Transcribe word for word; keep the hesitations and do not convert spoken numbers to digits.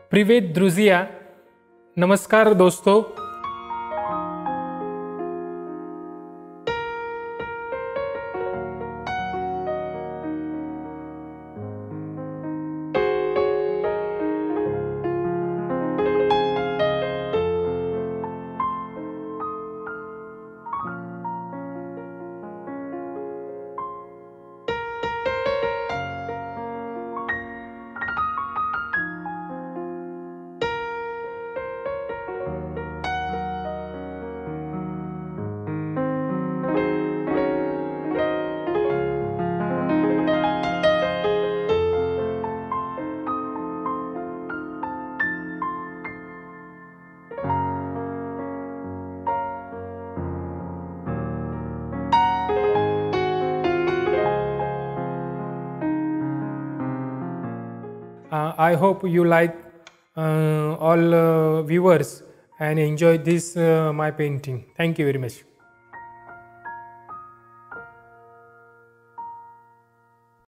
प्रिवेद द्रुजिया। नमस्कार दोस्तों। Uh, I hope you like uh, all uh, viewers and enjoy this uh, my painting. Thank you very much.